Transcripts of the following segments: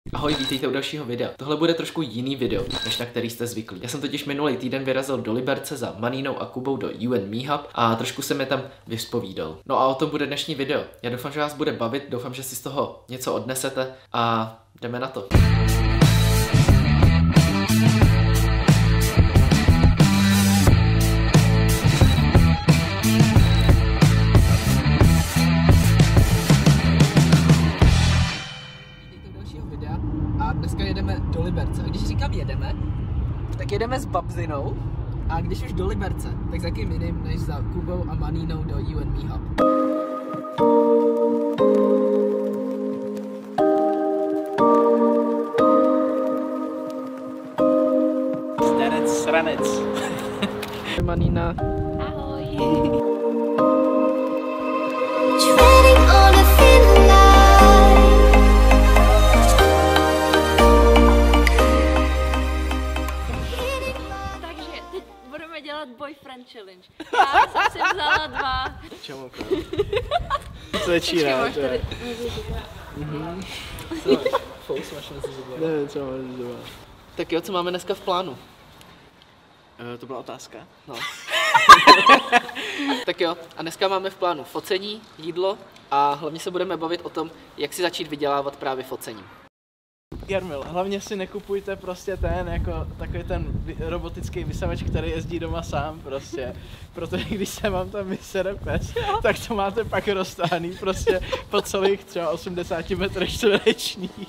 Ahoj, vítejte u dalšího videa. Tohle bude trošku jiný video, než na který jste zvyklí. Já jsem totiž minulý týden vyrazil do Liberce za Manínou a Kubou do You&Me Hub a trošku jsem je tam vyspovídal. No a o tom bude dnešní video. Já doufám, že vás bude bavit, doufám, že si z toho něco odnesete a jdeme na to. A dneska jedeme do Liberce. A když říkám jedeme, tak jedeme s Babzinou. A když už do Liberce, tak za kým jiným než za Kubou a Manínou do You&Me Hub. Zdanec, sranec. Manína. Ahoj. Boyfriend challenge. Já jsem si vzala 2. Čemu? To je číra, to je. Fous máš na to. Nevím, co máš doma. Tak jo, co máme dneska v plánu? To byla otázka. No. Tak jo, a dneska máme v plánu focení, jídlo a hlavně se budeme bavit o tom, jak si začít vydělávat právě focením. Jarmil, hlavně si nekupujte prostě ten, jako takový ten robotický vysavač, který jezdí doma sám prostě, protože když se vám tam vysere pes, tak to máte pak roztáhný prostě po celých třeba 80 metrech čtverečních.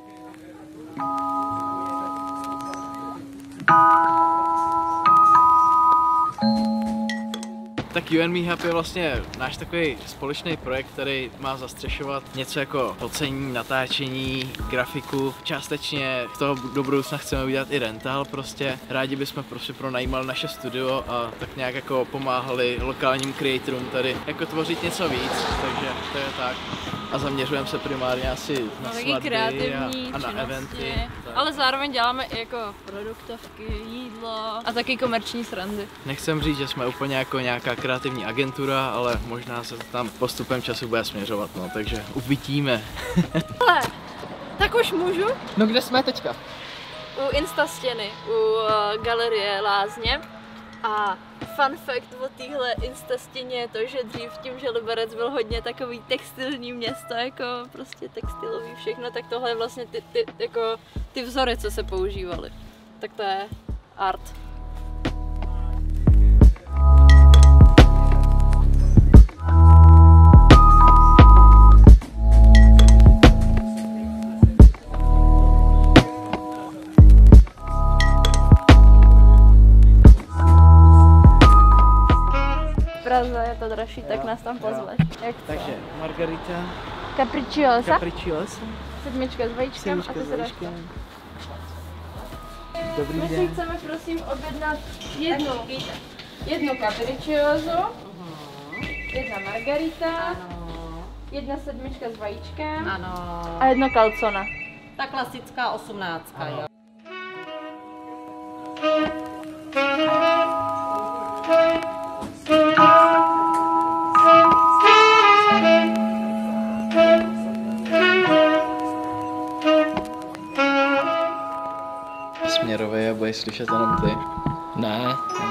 Tak You&Me Hub je vlastně náš takový společný projekt, který má zastřešovat něco jako focení, natáčení, grafiku. Částečně z toho do budoucna chceme udělat i rental prostě. Rádi bychom prostě pronajímali naše studio a tak nějak jako pomáhali lokálním creatorům tady jako tvořit něco víc, takže to je tak. A zaměřujeme se primárně asi na svatby a na eventy. Ale zároveň děláme i jako produktovky, jídlo a taky komerční srandy. Nechcem říct, že jsme úplně jako nějaká kreativní agentura, ale možná se to tam postupem času bude směřovat, no, takže uvidíme. Ale, tak už můžu? No kde jsme teďka? U Instastěny, u galerie Lázně. A fun fact o téhle Instastěně je to, že dřív tím, že Liberec byl hodně takový textilní město, jako prostě textilový všechno, tak tohle je vlastně ty vzory, co se používaly. Tak to je art. Praze je to dražší, tak nás tam pozveš. Jak to? Takže margarita, Capricciosa, capricciosa, sedmička s vajíčkem a ty se dáš. Dobrý My si den. chceme prosím objednat jednu capricciosu, jedna margarita, jedna sedmička s vajíčkem Ano. a jedno calzone. Ta klasická 18, jo. Směrové a budeš slyšet jenom ty. Ne.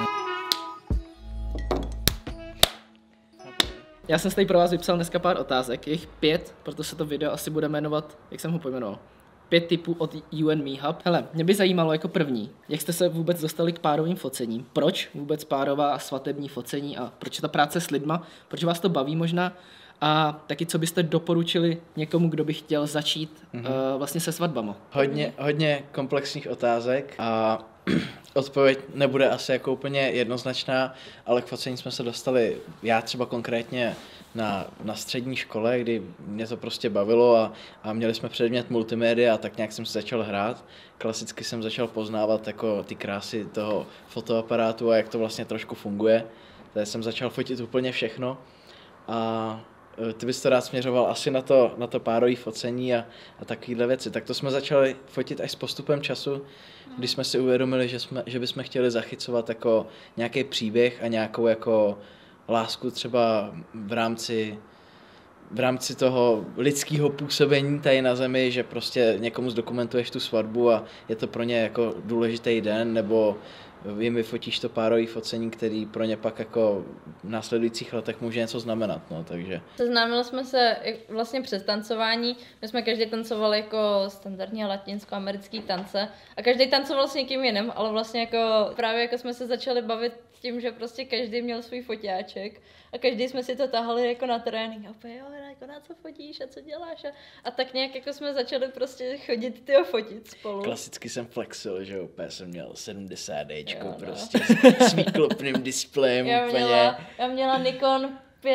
Já jsem si tady pro vás vypsal dneska pár otázek, je jich 5, proto se to video asi bude jmenovat, jak jsem ho pojmenoval, 5 typů od You&Me Hub. Hele, mě by zajímalo jako první, jak jste se vůbec dostali k párovým focením, proč vůbec párová a svatební focení a proč je ta práce s lidma, proč vás to baví možná a taky co byste doporučili někomu, kdo by chtěl začít vlastně se svatbama. Hodně komplexních otázek a odpověď nebude asi jako úplně jednoznačná, ale k focení jsme se dostali, já třeba konkrétně na střední škole, kdy mě to prostě bavilo a měli jsme předmět multimédia a tak nějak jsem se začal hrát. Klasicky jsem začal poznávat jako ty krásy toho fotoaparátu a jak to vlastně trošku funguje. Takže jsem začal fotit úplně všechno a ty bys to rád směřoval asi na to párový focení a takovéhle věci. Tak to jsme začali fotit až s postupem času, když jsme si uvědomili, že bychom chtěli zachycovat jako nějaký příběh a nějakou jako lásku třeba v rámci v rámci toho lidského působení tady na zemi, že prostě někomu zdokumentuješ tu svatbu a je to pro ně jako důležitý den, nebo jim vyfotíš to párový focení, který pro ně pak jako v následujících letech může něco znamenat, no, takže. Seznámili jsme se vlastně přes tancování, my jsme každý tancovali jako standardně latinsko-americký tance a každý tancoval s někým jiným, ale vlastně jako právě jako jsme se začali bavit tím, že prostě každý měl svůj foťáček a každý jsme si to tahali jako na trénink a opět, jo, jako na co fotíš a co děláš a tak nějak jako jsme začali prostě chodit tyho fotit spolu. Klasicky jsem flexil, že úplně jsem měl 70Dčko, Jo, no. prostě s výklopným displejem úplně. Já měla Nikon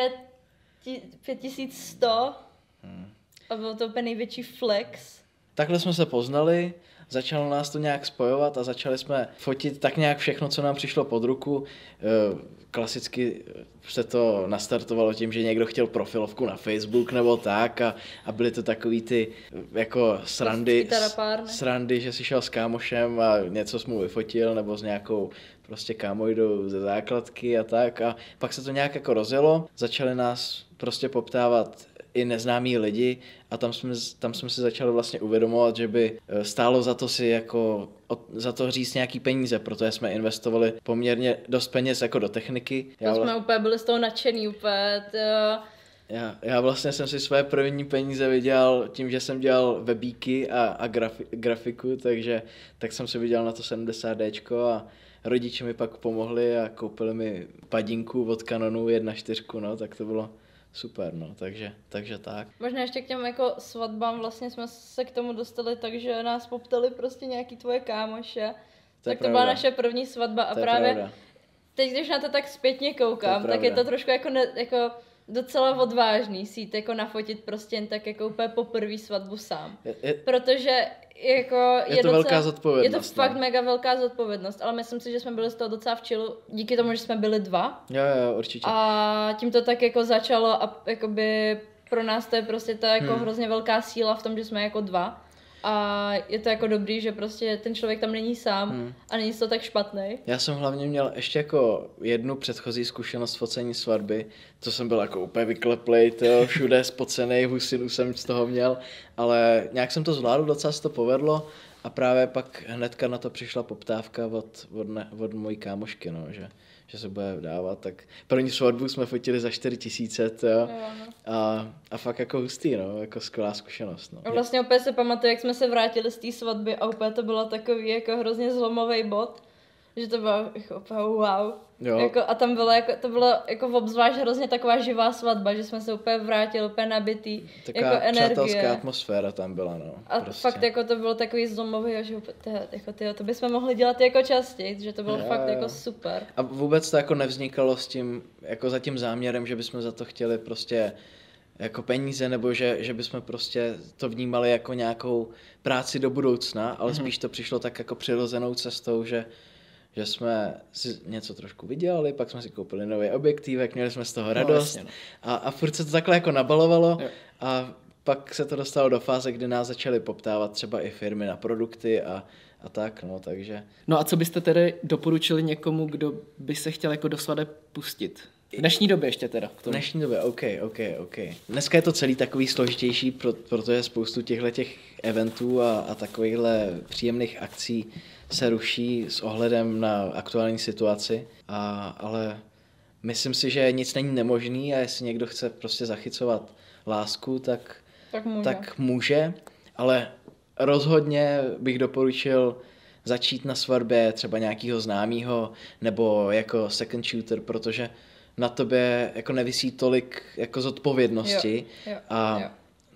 5100 a byl to úplně největší flex. Takhle jsme se poznali, začalo nás to nějak spojovat a začali jsme fotit tak nějak všechno, co nám přišlo pod ruku. Klasicky se to nastartovalo tím, že někdo chtěl profilovku na Facebook nebo tak a byly to takový ty jako srandy, že si šel s kámošem a něco jsi mu vyfotil nebo s nějakou prostě kámojdou ze základky a tak a pak se to nějak jako rozjelo, začali nás prostě poptávat i neznámí lidi a tam jsme si začali vlastně uvědomovat, že by stálo za to si jako za to říct nějaký peníze, protože jsme investovali poměrně dost peněz jako do techniky. Jsme úplně byli z toho nadšený úplně. Já vlastně jsem si své první peníze vydělal tím, že jsem dělal webíky a grafiku, tak jsem si vydělal na to 70Dčko a rodiče mi pak pomohli a koupili mi padinku od Canonu 1.4, no, tak to bylo super, no, takže tak. Možná ještě k těm jako svatbám vlastně jsme se k tomu dostali, takže nás poptali prostě nějaký tvoje kámoše. Tak to byla naše první svatba a právě teď, když na to tak zpětně koukám, tak je to trošku jako docela odvážný si jít jako nafotit prostě jen tak jako úplně poprvý svatbu sám. Protože jako je to velká zodpovědnost. Je to fakt mega velká zodpovědnost, ale myslím si, že jsme byli z toho docela v chillu, díky tomu, že jsme byli dva. Jo, určitě. A tím to tak jako začalo a jakoby pro nás to je prostě ta jako hrozně velká síla v tom, že jsme jako dva. A je to jako dobrý, že prostě ten člověk tam není sám a není to tak špatný. Já jsem hlavně měl ještě jako jednu předchozí zkušenost focení svatby, to jsem byl jako úplně vykleplej, všude spocenej, husinu jsem z toho měl, ale nějak jsem to zvládl, docela se to povedlo a právě pak hnedka na to přišla poptávka od mojí kámošky, no, že se bude dávat, tak první svatbu jsme fotili za 4000, jo. A fakt jako hustý, no, jako skvělá zkušenost, no. A vlastně opět se pamatuju, jak jsme se vrátili z té svatby a opět to bylo takový jako hrozně zlomový bod, že to bylo jako opět wow. Jako, a tam bylo jako, to bylo jako obzvlášť hrozně taková živá svatba, že jsme se úplně vrátili, úplně nabitý, taková jako energie. přátelská atmosféra tam byla, no. A prostě. fakt jako to bylo takový zlomový, že jako to bychom mohli dělat jako častěji, že to bylo fakt jako super. A vůbec to jako nevznikalo s tím, jako za tím záměrem, že bychom za to chtěli prostě jako peníze, nebo že bychom prostě to vnímali jako nějakou práci do budoucna, ale spíš to přišlo tak jako přirozenou cestou, že jsme si něco trošku vydělali, pak jsme si koupili nový objektívek, měli jsme z toho radost a furt se to takhle jako nabalovalo a pak se to dostalo do fáze, kdy nás začaly poptávat třeba i firmy na produkty a tak, no, takže. No a co byste tedy doporučili někomu, kdo by se chtěl jako do svadeb pustit? V dnešní době ještě teda. V dnešní době, OK. Dneska je to celý takový složitější, protože spoustu těch eventů a takovýchhle příjemných akcí se ruší s ohledem na aktuální situaci, ale myslím si, že nic není nemožný a jestli někdo chce prostě zachycovat lásku, tak může, ale rozhodně bych doporučil začít na svatbě třeba nějakého známého nebo jako second shooter, protože na tobě jako nevisí tolik jako zodpovědnosti a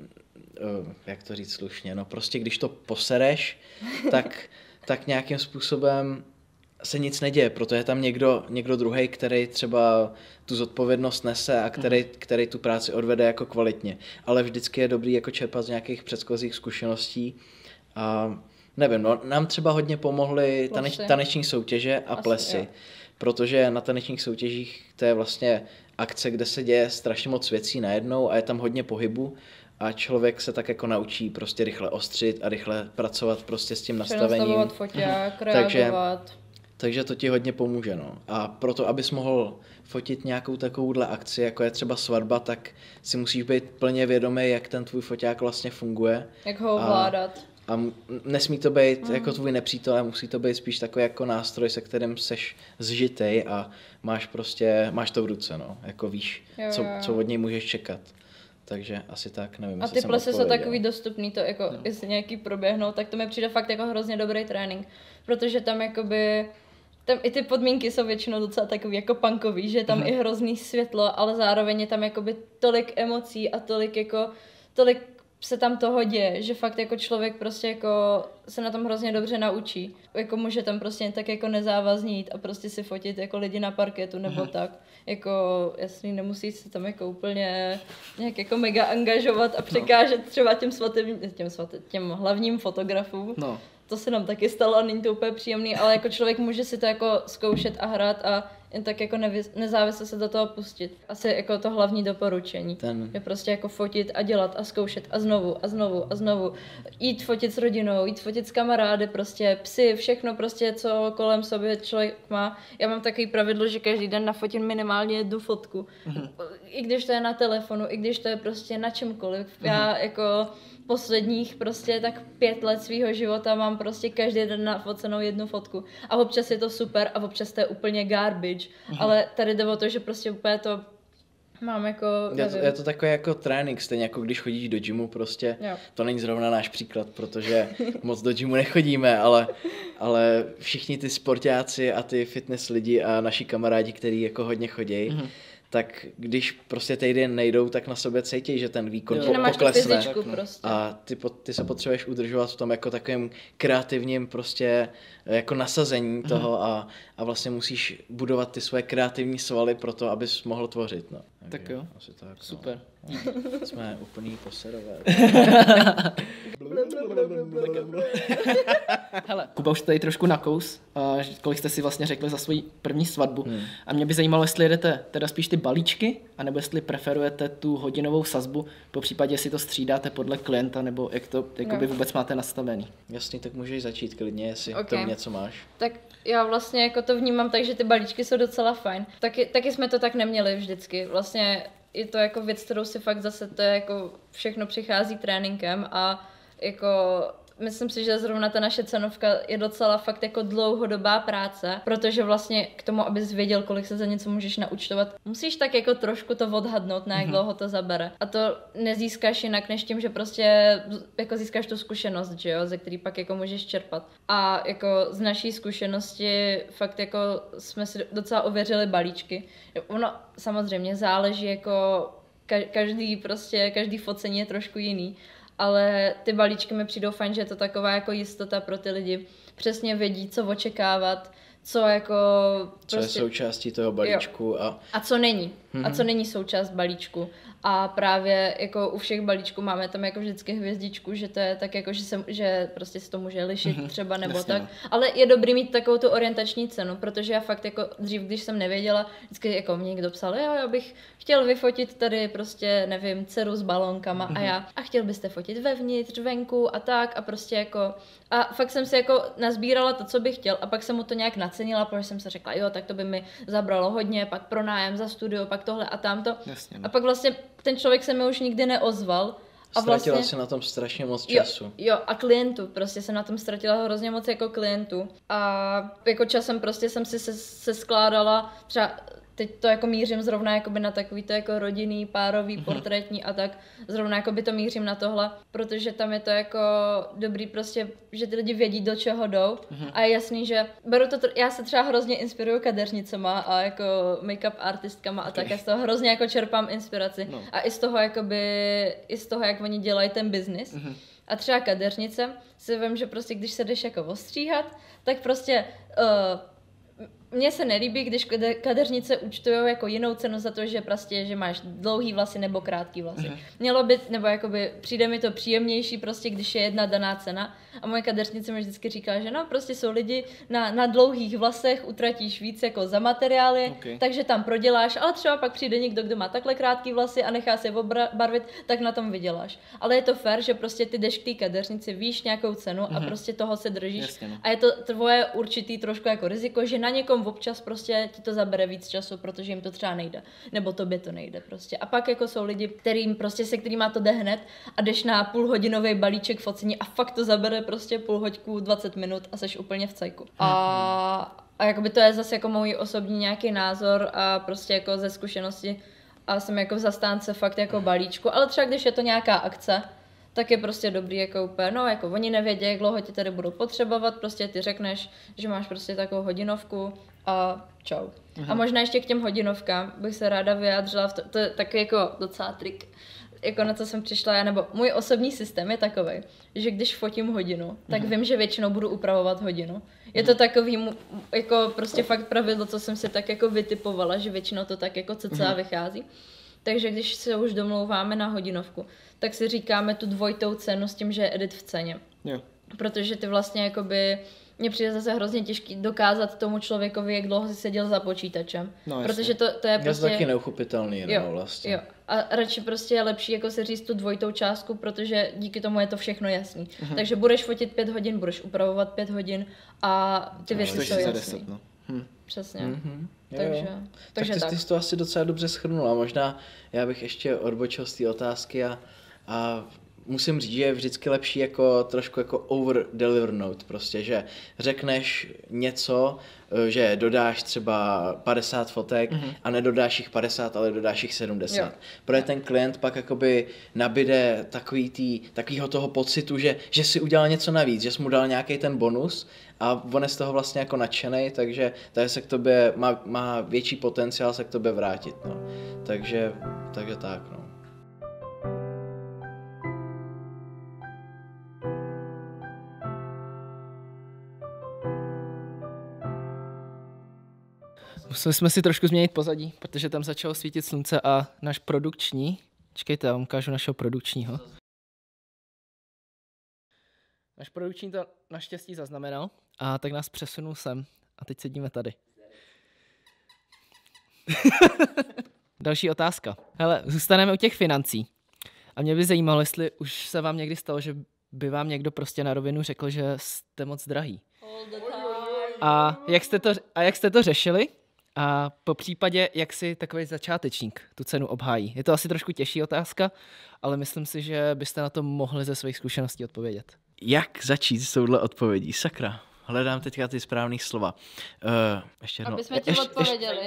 jak to říct slušně, no prostě když to posereš, tak nějakým způsobem se nic neděje, protože je tam někdo druhý, který třeba tu zodpovědnost nese a který tu práci odvede jako kvalitně. Ale vždycky je dobrý jako čerpat z nějakých předchozích zkušeností. A nevím, no, nám třeba hodně pomohly taneční soutěže a plesy. Protože na tanečních soutěžích to je vlastně akce, kde se děje strašně moc věcí najednou a je tam hodně pohybu a člověk se tak jako naučí prostě rychle ostřit a rychle pracovat prostě s tím nastavením. Nastavovat foťák, reagovat. takže to ti hodně pomůže, no. A proto, abys mohl fotit nějakou takovouhle akci, jako je třeba svatba, tak si musíš být plně vědomý, jak ten tvůj foťák vlastně funguje. Jak ho ovládat. A nesmí to být jako tvůj nepřítel, ale musí to být spíš takový jako nástroj, se kterým seš zžitej a máš to v ruce, no. Jako víš, co od něj můžeš čekat. Takže asi tak, nevím, a ty plesy jsou takový dostupný, to jako, jestli nějaký proběhnou, tak to mi přijde fakt jako hrozně dobrý trénink, protože tam jakoby, tam i ty podmínky jsou většinou docela takový jako punkový, že je tam i hrozný světlo, ale zároveň je tam jakoby tolik emocí a tolik se tam toho děje, že fakt jako člověk prostě jako se na tom hrozně dobře naučí. Jako může tam prostě tak jako nezávazně jít a prostě si fotit jako lidi na parketu nebo tak. Jako jasný, nemusí se tam jako úplně nějak jako mega angažovat a překážet třeba těm hlavním fotografům. No. To se nám taky stalo a není to úplně příjemný, ale jako člověk může si to jako zkoušet a hrát a jen tak jako nezávisle se do toho pustit. Asi jako to hlavní doporučení. Je prostě jako fotit a dělat a zkoušet a znovu a znovu a znovu. Jít fotit s rodinou, jít fotit s kamarády, prostě psy, všechno prostě, co kolem sobě člověk má. Já mám takový pravidlo, že každý den nafotím minimálně 1 fotku. I když to je na telefonu, i když to je prostě na čemkoliv. Já jako posledních prostě tak 5 let svýho života mám prostě každý den nafocenou 1 fotku. A občas je to super a občas to je úplně garbage. Ale tady jde o to, že prostě úplně to mám jako... Je to takový jako trénink, stejně jako když chodíš do gymu prostě. Jo. To není zrovna náš příklad, protože moc do gymu nechodíme, ale všichni ty sportáci a ty fitness lidi a naši kamarádi, kteří jako hodně chodí, tak když prostě týden nejdou, tak na sobě cítí, že ten výkon poklesne. Prostě. A ty se potřebuješ udržovat v tom jako takovém kreativním prostě jako nasazení toho a vlastně musíš budovat ty svoje kreativní svaly pro to, abys mohl tvořit. No. Tak jo, asi tak, super. No. Jsme úplný poserové. Hele, Kuba už tady trošku nakous, kolik jste si vlastně řekli za svoji první svatbu. A mě by zajímalo, jestli jedete teda spíš ty balíčky, anebo jestli preferujete tu hodinovou sazbu, po případě jestli to střídáte podle klienta, nebo jak to jakoby vůbec máte nastavený. Jasně, tak můžeš začít klidně, jestli tomu něco máš. Tak já vlastně jako to vnímám tak, že ty balíčky jsou docela fajn. Taky jsme to tak neměli vždycky. Vlastně je to jako věc, kterou si fakt zase to je jako všechno přichází tréninkem a jako myslím si, že zrovna ta naše cenovka je docela fakt jako dlouhodobá práce, protože vlastně k tomu, abys věděl, kolik se za něco můžeš naúčtovat, musíš tak jako trošku to odhadnout, na jak dlouho to zabere. A to nezískáš jinak, než tím, že prostě jako získáš tu zkušenost, že jo, ze který pak jako můžeš čerpat. A jako z naší zkušenosti fakt jako jsme si docela ověřili balíčky. Ono samozřejmě záleží jako každý focení je trošku jiný. Ale ty balíčky mi přijdou fajn, že je to taková jako jistota pro ty lidi. Přesně vědí, co očekávat, co jako... Co je součástí toho balíčku a co není. A co není součást balíčku. A právě jako u všech balíčků máme tam jako vždycky hvězdičku, že to je tak jako, že prostě se to může lišit třeba nebo jasně, tak. Ale je dobrý mít takovou tu orientační cenu, protože já fakt jako dřív, když jsem nevěděla, vždycky jako mě někdo psal, jo, já bych chtěl vyfotit tady prostě, nevím, dceru s balónkama a chtěl byste fotit vevnitř, venku a tak a prostě jako a fakt jsem si jako nazbírala to, co bych chtěl a pak jsem mu to nějak nacenila, protože jsem si řekla, jo, tak to by mi zabralo hodně, pak pronájem za studio, pak tohle a tamto. Jasně, a pak vlastně ten člověk se mi už nikdy neozval. A ztratila vlastně, si na tom strašně moc času. Jo, a klientů, prostě jsem na tom ztratila hrozně moc jako klientů. A jako časem prostě jsem si se skládala, třeba teď to jako mířím zrovna jakoby na takový to jako rodinný, párový, portrétní a tak. Zrovna jakoby to mířím na tohle, protože tam je to jako dobrý prostě, že ty lidi vědí, do čeho jdou. A je jasný, že já se třeba hrozně inspiruju kadeřnicema a jako make-up artistkama a tak. Já z toho hrozně jako čerpám inspiraci. No. A i z toho, jak oni dělají ten biznis. A třeba kadeřnice si vím, že prostě když se jdeš jako ostříhat, tak prostě mně se nelíbí, když kadeřnice účtujou jako jinou cenu za to, že prostě, že máš dlouhý vlasy nebo krátký vlasy. Mělo by, nebo jakoby přijde mi to příjemnější prostě, když je jedna daná cena. A moje kadeřnice mi vždycky říká, že no, prostě jsou lidi na dlouhých vlasech, utratíš víc jako za materiály, takže tam proděláš, ale třeba pak přijde někdo, kdo má takhle krátký vlasy a nechá se barvit, tak na tom vyděláš. Ale je to fér, že prostě ty jdeš k té kadeřnici, víš nějakou cenu a prostě toho se držíš. Jasně, no. A je to tvoje určitý trošku jako riziko, že na někom občas prostě ti to zabere víc času, protože jim to třeba nejde, nebo tobě to nejde prostě. A pak jako jsou lidi, se kterýma to jde hned a jdeš na půlhodinový balíček focení a fakt to zabere prostě půl hoďku, 20 minut a seš úplně v cajku. A jakoby to je zase jako můj osobní nějaký názor a prostě jako ze zkušenosti a jsem jako v zastánce fakt jako balíčku, ale třeba když je to nějaká akce, tak je prostě dobrý jako úplně, no jako oni nevědí, jak dlouho ti tady budou potřebovat, prostě ty řekneš, že máš prostě takovou hodinovku a čau. A možná ještě k těm hodinovkám bych se ráda vyjádřila, to je takový jako docela trik, jako na co jsem přišla já, nebo můj osobní systém je takovej, že když fotím hodinu, tak vím, že většinou budu upravovat hodinu. Je to takový jako prostě fakt pravidlo, co jsem si tak jako vytipovala, že většinou to tak jako cca vychází. Takže když se už domlouváme na hodinovku, tak si říkáme tu dvojitou cenu s tím, že je edit v ceně. Jo. Protože ty vlastně jakoby, mně přijde zase hrozně těžký dokázat tomu člověkovi, jak dlouho si seděl za počítačem. No, protože to je prostě... Je taky neuchopitelný, no, vlastně. Jo. A radši prostě je lepší jako si říct tu dvojitou částku, protože díky tomu je to všechno jasný. Takže budeš fotit 5 hodin, budeš upravovat 5 hodin a ty věci jsou jasný. 10, no. Přesně. Takže tak. Ty jsi to asi docela dobře shrnula. Možná já bych ještě odbočil z té otázky a musím říct, že je vždycky lepší jako trošku jako over-delivernout prostě, že řekneš něco, že dodáš třeba 50 fotek a nedodáš jich 50, ale dodáš jich 70. Jo. Protože ten klient pak jakoby nabide takovýho toho pocitu, že si udělal něco navíc, že jsi mu dal nějaký ten bonus a on je z toho vlastně jako nadšenej, takže se k tobě má větší potenciál se k tobě vrátit, no. Takže tak, no. Museli jsme si trošku změnit pozadí, protože tam začalo svítit slunce a náš produkční, čekejte, já vám ukážu našeho produkčního. Náš produkční to naštěstí zaznamenal a tak nás přesunul sem a teď sedíme tady. Další otázka. Hele, zůstaneme u těch financí. A mě by zajímalo, jestli už se vám někdy stalo, že by vám někdo prostě na rovinu řekl, že jste moc drahý. A jak jste to řešili? A po případě, jak si takový začátečník tu cenu obhájí? Je to asi trošku těžší otázka, ale myslím si, že byste na to mohli ze svých zkušeností odpovědět. Jak začít s touhle odpovědí? Sakra, hledám teďka ty správný slova. Ještě jednou. Aby jsme ti odpověděli.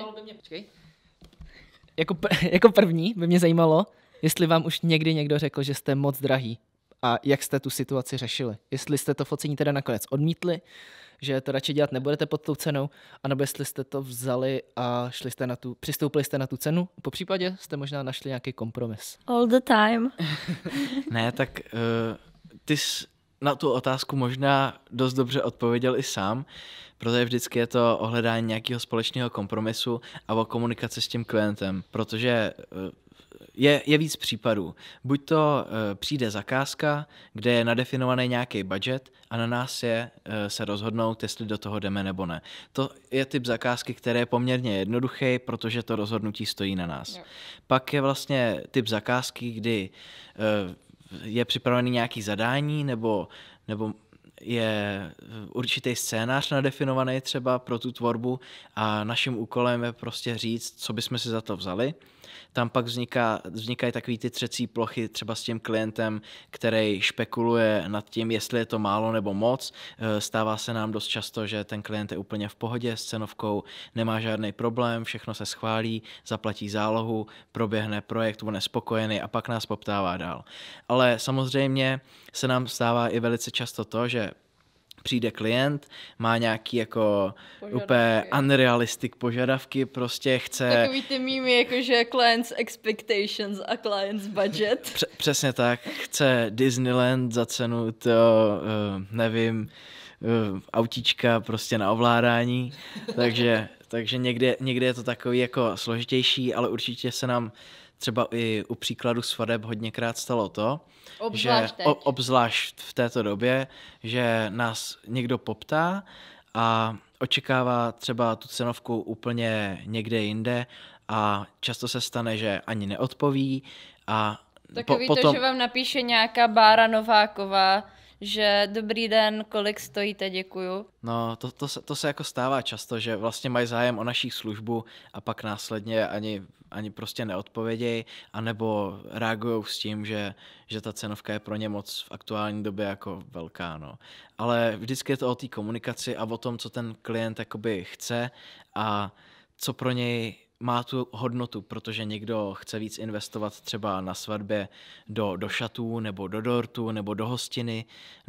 Jako první by mě zajímalo, jestli vám už někdy někdo řekl, že jste moc drahý a jak jste tu situaci řešili. Jestli jste to focení teda nakonec odmítli, že to radši dělat nebudete pod tou cenou, anebo jestli jste to vzali a přistoupili jste na tu cenu. Po případě jste možná našli nějaký kompromis. All the time. Ne, tak ty jsi na tu otázku možná dost dobře odpověděl i sám, protože vždycky je to o hledání nějakého společného kompromisu a o komunikaci s tím klientem, protože je víc případů. Buď to přijde zakázka, kde je nadefinovaný nějaký budget a na nás je se rozhodnout, jestli do toho jdeme nebo ne. To je typ zakázky, který je poměrně jednoduchý, protože to rozhodnutí stojí na nás. Jo. Pak je vlastně typ zakázky, kdy je připravený nějaký zadání nebo je určitý scénář nadefinovaný třeba pro tu tvorbu a naším úkolem je prostě říct, co bychom si za to vzali. Tam pak vznikají takový ty třecí plochy třeba s tím klientem, který špekuluje nad tím, jestli je to málo nebo moc. Stává se nám dost často, že ten klient je úplně v pohodě s cenovkou, nemá žádný problém, všechno se schválí, zaplatí zálohu, proběhne projekt, on je spokojený a pak nás poptává dál. Ale samozřejmě se nám stává i velice často to, že přijde klient, má nějaký jako úplně unrealistic požadavky, prostě chce... Takový ty mýmy, jakože client's expectations a client's budget. Přesně tak, chce Disneyland za cenu to, nevím, autíčka prostě na ovládání, takže někde je to takový jako složitější, ale určitě se nám třeba i u příkladu svateb hodněkrát stalo to, obzvlášť v této době, že nás někdo poptá a očekává třeba tu cenovku úplně někde jinde a často se stane, že ani neodpoví a takový potom... to, že vám napíše nějaká Bára Nováková, že dobrý den, kolik stojíte, děkuju. No, to se jako stává často, že vlastně mají zájem o naší službu a pak následně ani prostě neodpovědějí, anebo reagují s tím, že ta cenovka je pro ně moc v aktuální době jako velká, no. Ale vždycky je to o té komunikaci a o tom, co ten klient jakoby chce a co pro něj má tu hodnotu, protože někdo chce víc investovat třeba na svatbě do šatů, nebo do dortu, nebo do hostiny,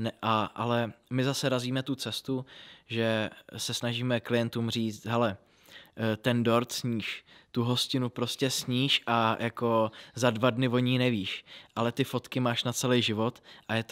ale my zase razíme tu cestu, že se snažíme klientům říct, hele, ten dort sníž, tu hostinu prostě sníž a jako za 2 dny o ní nevíš, ale ty fotky máš na celý život a je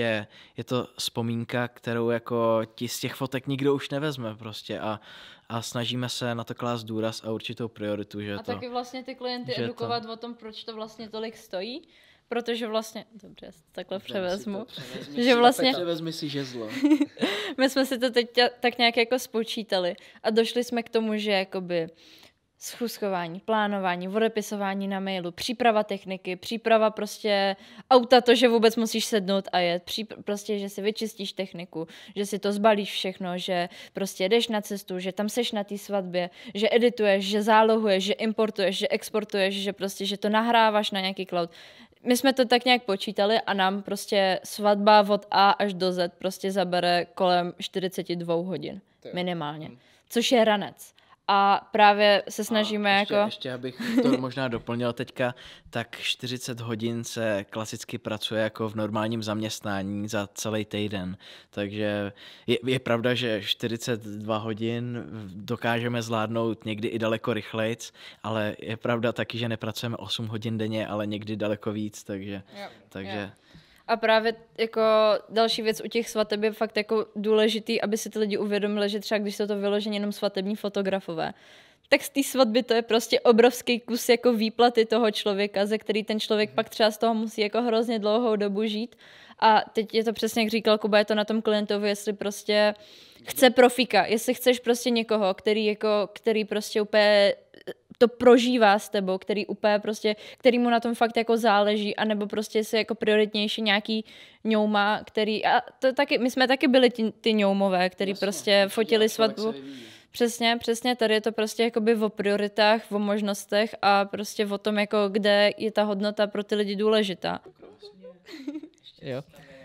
to vzpomínka, kterou jako ti z těch fotek nikdo už nevezme prostě a snažíme se na to klást důraz a určitou prioritu, že a taky vlastně ty klienty edukovat o tom, proč to vlastně tolik stojí, protože vlastně, dobře, takhle převezmu, že vlastně... Převezmi si žezlo. My jsme si to teď tak nějak jako spočítali a došli jsme k tomu, že jakoby schůzkování, plánování, odepisování na mailu, příprava techniky, příprava prostě auta, to, že vůbec musíš sednout a jet, prostě, že si vyčistíš techniku, že si to zbalíš všechno, že prostě jdeš na cestu, že tam seš na té svatbě, že edituješ, že zálohuješ, že importuješ, že exportuješ, že prostě, že to nahráváš na nějaký cloud. My jsme to tak nějak počítali a nám prostě svatba od A až do Z prostě zabere kolem 42 hodin minimálně, což je ranec. A právě se snažíme ještě abych to možná doplnil teďka, tak 40 hodin se klasicky pracuje jako v normálním zaměstnání za celý týden. Takže je pravda, že 42 hodin dokážeme zvládnout někdy i daleko rychlejc, ale je pravda taky, že nepracujeme 8 hodin denně, ale někdy daleko víc, takže... A právě jako další věc u těch svateb je fakt jako důležitý, aby si ty lidi uvědomili, že třeba když jsou to vyloženě jenom svatební fotografové, tak z té svatby to je prostě obrovský kus jako výplaty toho člověka, ze který ten člověk pak třeba z toho musí jako hrozně dlouhou dobu žít. A teď je to přesně, jak říkal Kuba, je to na tom klientovi, jestli prostě chce profíka, jestli chceš prostě někoho, který prostě úplně to prožívá s tebou, který mu na tom fakt jako záleží, anebo prostě si jako prioritnější nějaký ňouma, a to taky, my jsme taky byli ty ňoumové, který prostě fotili svatbu. Přesně, tady je to prostě jakoby o prioritách, o možnostech a prostě o tom, jako kde je ta hodnota pro ty lidi důležitá. Jo.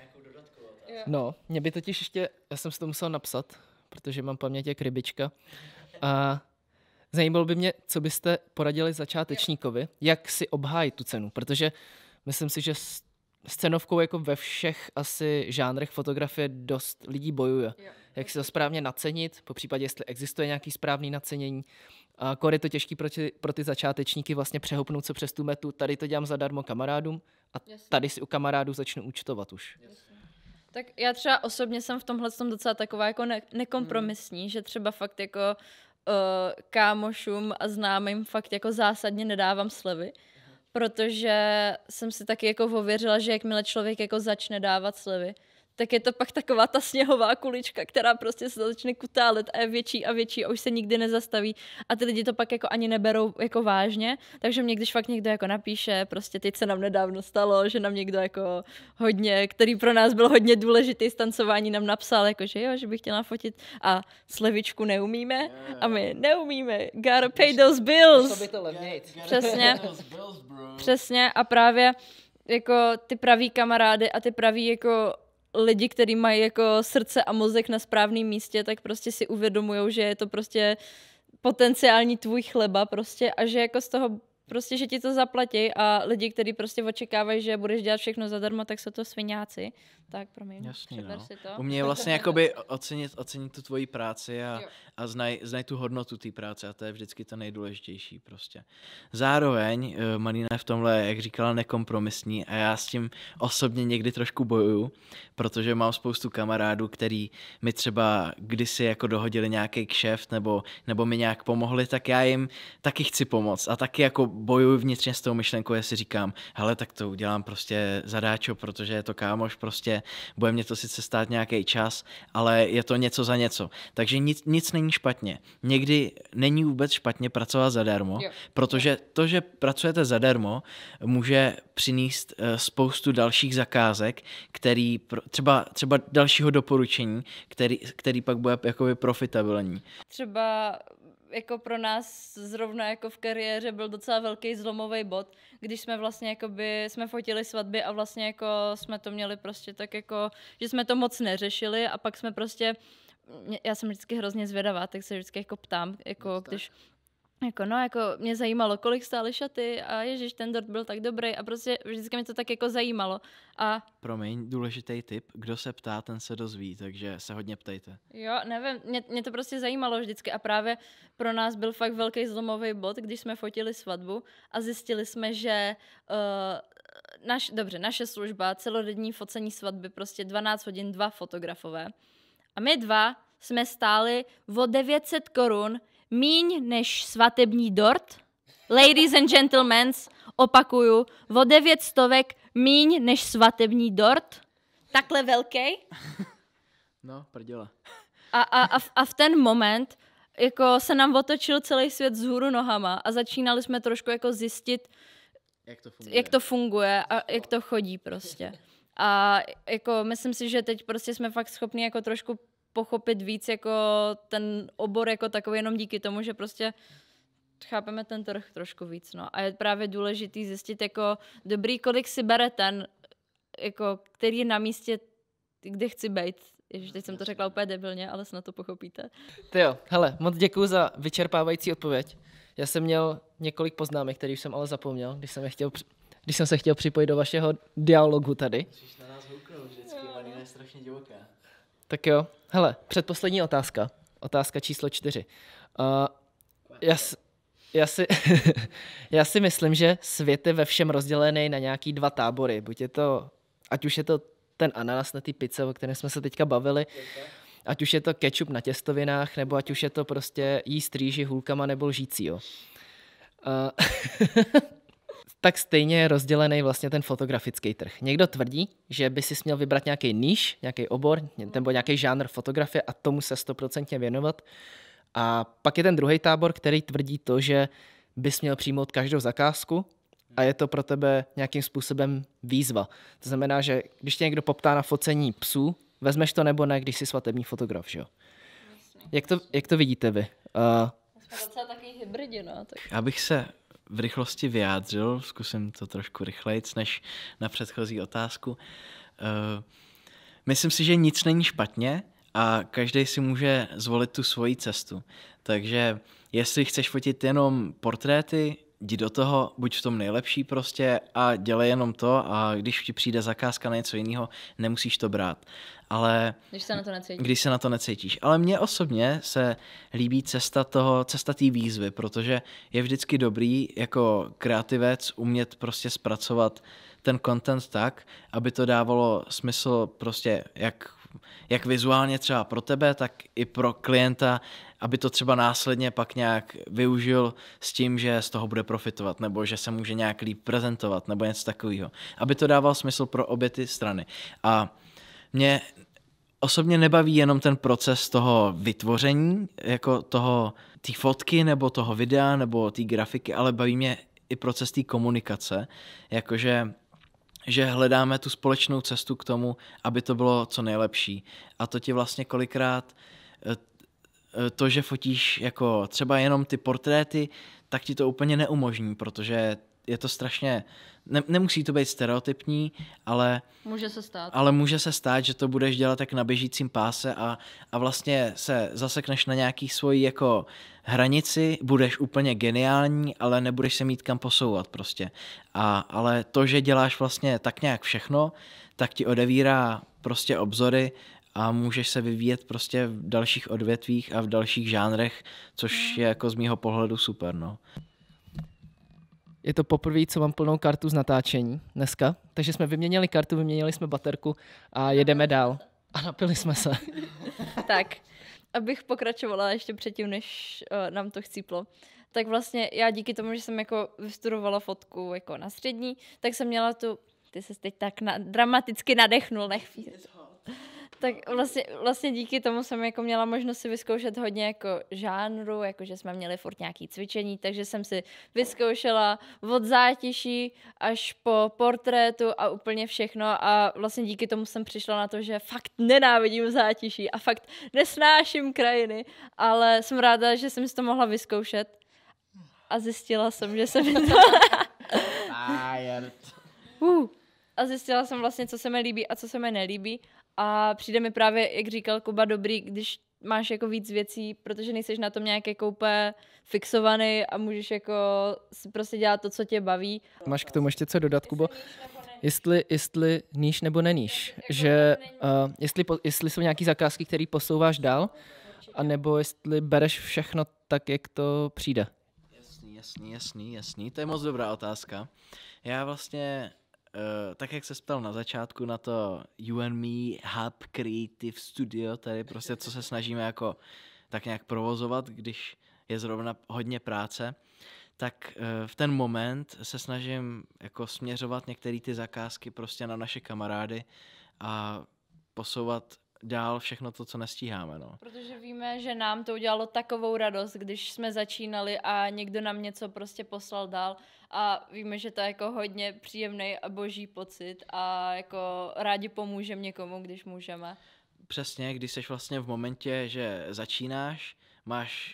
No, mě by totiž ještě, já jsem si to musel napsat, protože mám paměť jak rybička a zajímalo by mě, co byste poradili začátečníkovi, jak si obhájit tu cenu, protože myslím si, že s cenovkou jako ve všech asi žánrech fotografie dost lidí bojuje. Jak si to správně nacenit, popřípadě jestli existuje nějaký správný nacenění. A je to těžký pro ty začátečníky vlastně přehoupnout se přes tu metu, tady to dělám zadarmo kamarádům a tady si u kamarádů začnu účtovat už. Tak já třeba osobně jsem v tomhle docela taková jako nekompromisní, že třeba fakt jako kámošům a známým fakt jako zásadně nedávám slevy, protože jsem si taky jako ověřila, že jakmile člověk jako začne dávat slevy, tak je to pak taková ta sněhová kulička, která prostě se začne kutálet a je větší a větší a už se nikdy nezastaví a ty lidi to pak jako ani neberou jako vážně, takže mě když fakt někdo jako napíše, prostě teď se nám nedávno stalo, že nám někdo jako hodně, který pro nás byl hodně důležitý z tancování, nám napsal jako, že jo, že bych chtěla fotit a slevičku neumíme a my neumíme, gotta pay those bills. Přesně a právě jako ty praví kamarády a ty praví jako lidi, kteří mají jako srdce a mozek na správném místě, tak prostě si uvědomujou, že je to prostě potenciální tvůj chleba prostě a že jako z toho prostě, že ti to zaplatí a lidi, kteří prostě očekávají, že budeš dělat všechno zadarmo, tak jsou to sviňáci. Tak, promiň, jasný, no. si to. U mě je vlastně jakoby ocenit tu tvoji práci a znaj tu hodnotu té práce a to je vždycky to nejdůležitější prostě. Zároveň Marina je v tomhle, jak říkala, nekompromisní a já s tím osobně někdy trošku bojuju, protože mám spoustu kamarádů, který mi třeba kdysi jako dohodili nějaký kšeft nebo mi nějak pomohli, tak já jim taky chci pomoct a taky jako bojuju vnitřně s tou myšlenkou, já si říkám, hele, tak to udělám prostě zadáčo, protože je to kámoš, prostě bude mě to sice stát nějaký čas, ale je to něco za něco. Takže nic není špatně. Někdy není vůbec špatně pracovat zadarmo, protože to, že pracujete zadarmo, může přinést spoustu dalších zakázek, který třeba dalšího doporučení, který pak bude jakoby profitabilní. Třeba jako pro nás zrovna jako v kariéře byl docela velký zlomový bod, když jsme vlastně jakoby, jsme fotili svatby a vlastně jako jsme to měli prostě tak jako, že jsme to moc neřešili a pak jsme prostě, já jsem vždycky hrozně zvědavá, tak se vždycky jako ptám, jako když jako mě zajímalo, kolik stály šaty a ježiš, ten dort byl tak dobrý a prostě vždycky mě to tak jako zajímalo. A promiň, důležitý tip, kdo se ptá, ten se dozví, takže se hodně ptejte. Jo, nevím, mě to prostě zajímalo vždycky a právě pro nás byl fakt velký zlomový bod, když jsme fotili svatbu a zjistili jsme, že naše služba, celodenní focení svatby, prostě 12 hodin, 2 fotografové. A my 2 jsme stáli o 900 korun míň než svatební dort. Ladies and gentlemen, opakuju, o 900 míň než svatební dort. Takhle velký. No, prděle. A v ten moment jako se nám otočil celý svět vzhůru nohama a začínali jsme trošku jako zjistit, jak to funguje a jak to chodí prostě. A jako myslím si, že teď prostě jsme fakt schopni jako trošku pochopit víc jako ten obor jako takový jenom díky tomu, že prostě chápeme ten trh trošku víc, no. A je právě důležitý zjistit jako dobrý, kolik si bere ten, jako, který je na místě, kde chci být. Ježiš, teď jsem to řekla úplně debilně, ale snad to pochopíte. Tyjo, hele, moc děkuju za vyčerpávající odpověď. Já jsem měl několik poznámek, které už jsem ale zapomněl, když jsem se chtěl připojit do vašeho dialogu tady. Musíš na nás houknout vždycky, Marina je strašně divoká. Tak jo, hele, předposlední otázka. Otázka číslo 4. Já si myslím, že svět je ve všem rozdělený na nějaký 2 tábory. Ať už je to ten ananas na té pizze, o kterém jsme se teďka bavili, ať už je to kečup na těstovinách, nebo ať už je to prostě jíst rýži hůlkama nebo lžící, jo. Tak stejně je rozdělený vlastně ten fotografický trh. Někdo tvrdí, že by si měl vybrat nějaký níž, nějaký obor nebo nějaký žánr fotografie a tomu se 100% věnovat. A pak je ten druhý tábor, který tvrdí to, že bys měl přijmout každou zakázku a je to pro tebe nějakým způsobem výzva. To znamená, že když tě někdo poptá na focení psů, vezmeš to nebo ne, když jsi svatební fotograf, že jo? Jak to vidíte vy? Jsme docela takový hybridi, no. Tak. Abych se v rychlosti vyjádřil, zkusím to trošku rychlejc než na předchozí otázku. Myslím si, že nic není špatně a každý si může zvolit tu svoji cestu. Takže jestli chceš fotit jenom portréty, jdi do toho, buď v tom nejlepší prostě a dělej jenom to a když ti přijde zakázka na něco jiného, nemusíš to brát. Ale když se na to necítíš. Ale mně osobně se líbí cesta té výzvy, protože je vždycky dobrý jako kreativec umět prostě zpracovat ten content tak, aby to dávalo smysl prostě jak vizuálně třeba pro tebe, tak i pro klienta, aby to třeba následně pak nějak využil s tím, že z toho bude profitovat, nebo že se může nějak líp prezentovat, nebo něco takového. Aby to dával smysl pro obě ty strany. A mě osobně nebaví jenom ten proces toho vytvoření, jako té fotky, nebo toho videa, nebo té grafiky, ale baví mě i proces té komunikace, jakože že hledáme tu společnou cestu k tomu, aby to bylo co nejlepší. A to ti vlastně kolikrát to, že fotíš jako třeba jenom ty portréty, tak ti to úplně neumožní, protože je to strašně, nemusí to být stereotypní, ale může se stát, že to budeš dělat jak na běžícím páse a vlastně se zasekneš na nějaký svojí jako hranici, budeš úplně geniální, ale nebudeš se mít kam posouvat prostě. Ale to, že děláš vlastně tak nějak všechno, tak ti odevírá prostě obzory a můžeš se vyvíjet prostě v dalších odvětvích a v dalších žánrech, což je jako z mýho pohledu super, no. Je to poprvé, co mám plnou kartu z natáčení dneska, takže jsme vyměnili kartu, vyměnili jsme baterku a jedeme dál. A napili jsme se. Tak, abych pokračovala ještě předtím, než nám to chcíplo. Tak vlastně já díky tomu, že jsem jako vystudovala fotku jako na střední, tak jsem měla ty se teď tak dramaticky nadechnul, tak vlastně díky tomu jsem jako měla možnost si vyzkoušet hodně jako žánru, jakože jsme měli furt nějaký cvičení, takže jsem si vyzkoušela od zátiší až po portrétu a úplně všechno a vlastně díky tomu jsem přišla na to, že fakt nenávidím zátiší a fakt nesnáším krajiny, ale jsem ráda, že jsem si to mohla vyzkoušet a zjistila jsem, že jsem to... A zjistila jsem vlastně, co se mi líbí a co se mi nelíbí. A přijde mi právě, jak říkal Kuba, dobrý, když máš jako víc věcí, protože nejseš na tom nějak jako úplně fixovaný a můžeš jako si prostě dělat to, co tě baví. Máš k tomu ještě co dodat, Kubo? Jestli níž nebo neníš. Že jestli jsou nějaký zakázky, které posouváš dál, anebo jestli bereš všechno tak, jak to přijde. Jasný. To je moc dobrá otázka. Já vlastně... tak jak se ptal na začátku na to You and Me Hub Creative Studio, tady prostě co se snažíme jako tak nějak provozovat, když je zrovna hodně práce, tak v ten moment se snažím jako směřovat některé ty zakázky prostě na naše kamarády a posouvat dál všechno to, co nestíháme. No. Protože víme, že nám to udělalo takovou radost, když jsme začínali a někdo nám něco prostě poslal dál a víme, že to je jako hodně příjemný a boží pocit a jako rádi pomůžeme někomu, když můžeme. Přesně, když jsi vlastně v momentě, že začínáš, máš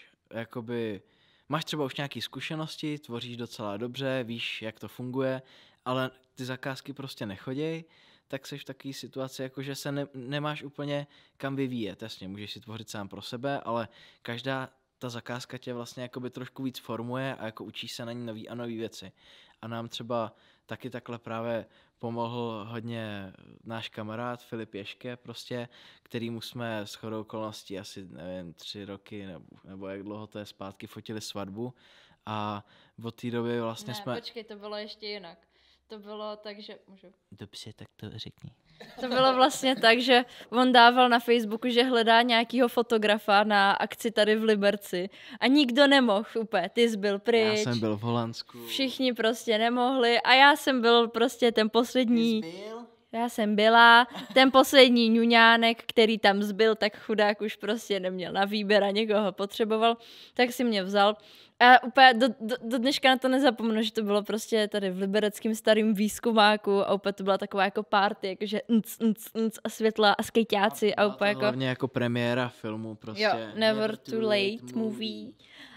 třeba už nějaké zkušenosti, tvoříš docela dobře, víš, jak to funguje, ale ty zakázky prostě nechoděj, tak jsi v takové situaci, jako že se nemáš úplně kam vyvíjet. Jasně, můžeš si tvořit sám pro sebe, ale každá ta zakázka tě vlastně jakoby trošku víc formuje a jako učíš se na ní nový a nový věci. A nám třeba taky takhle právě pomohl hodně náš kamarád Filip Ješke, prostě, kterýmu jsme shodou okolností asi, nevím, 3 roky nebo jak dlouho to je zpátky, fotili svatbu a od té doby vlastně počkej, to bylo ještě jinak. To bylo tak, že... Můžu? Dobře, tak to řekni. To bylo vlastně tak, že on dával na Facebooku, že hledá nějakýho fotografa na akci tady v Liberci a nikdo nemohl úplně. Ty jsi byl pryč. Já jsem byl v Holandsku. Všichni prostě nemohli a já jsem byl prostě ten poslední... Já jsem byla ten poslední ňuňánek, který tam zbyl, tak chudák už prostě neměl na výběr a někoho potřeboval, tak si mě vzal. A úplně do dneška na to nezapomenu, že to bylo prostě tady v libereckém starém výzkumáku a úplně to byla taková jako party, jakože a světla a skejťáci a úplně jako... Hlavně jako premiéra filmu prostě. Jo, Never Too Late movie.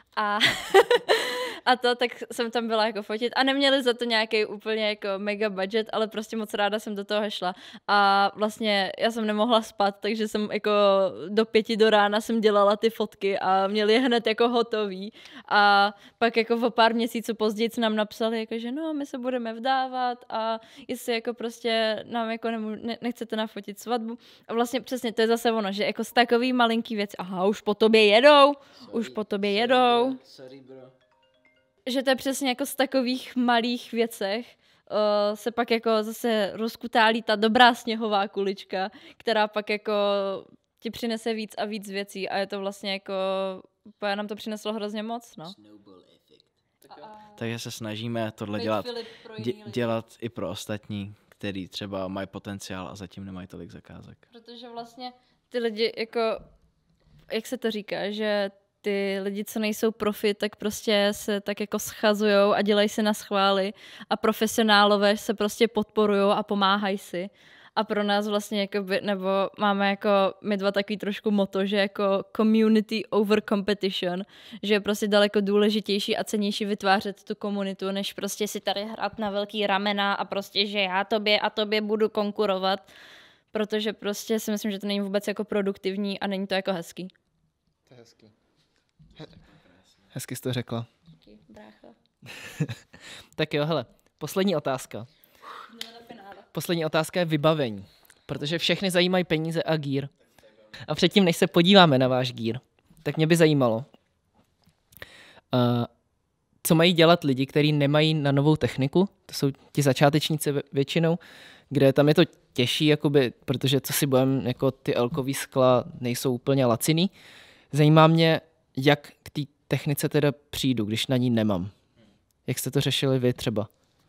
A to, tak jsem tam byla jako fotit a neměli za to nějaký úplně jako mega budget, ale prostě moc ráda jsem do toho šla a vlastně já jsem nemohla spát, takže jsem jako do 5 do rána jsem dělala ty fotky a měli je hned jako hotový a pak jako o pár měsíců později nám napsali, jako, že no, my se budeme vdávat a jestli jako prostě nám jako nechcete nafotit svatbu a vlastně přesně to je zase ono, že jako z takový malinký věc, aha, už po tobě jedou. Sorry, bro. Že to je přesně jako z takových malých věcech se pak jako zase rozkutálí ta dobrá sněhová kulička, která pak jako ti přinese víc a víc věcí a je to vlastně jako, nám to přineslo hrozně moc, no. Takže se snažíme tohle dělat i pro ostatní, který třeba mají potenciál a zatím nemají tolik zakázek. Protože vlastně ty lidi jako, jak se to říká, že ty lidi, co nejsou profi, tak prostě se tak jako schazujou a dělají si na schvály a profesionálové se prostě podporujou a pomáhají si. A pro nás vlastně jakoby, nebo máme jako my dva takový trošku motto, že jako community over competition, že je prostě daleko důležitější a cennější vytvářet tu komunitu, než prostě si tady hrát na velký ramena a prostě, že já tobě a tobě budu konkurovat, protože prostě si myslím, že to není vůbec jako produktivní a není to jako hezký. To je hezký. Hezky jsi to řekla. Díky, brácha. Tak jo, hele, poslední otázka. Poslední otázka je vybavení, protože všechny zajímají peníze a gear. A předtím, než se podíváme na váš gear, tak mě by zajímalo, co mají dělat lidi, kteří nemají na novou techniku, to jsou ti začátečníci většinou, kde tam je to těžší, jakoby, protože co si budem, jako ty elkový skla nejsou úplně laciný. Zajímá mě, jak k té technice teda přijdu, když na ní nemám. Jak jste to řešili vy třeba?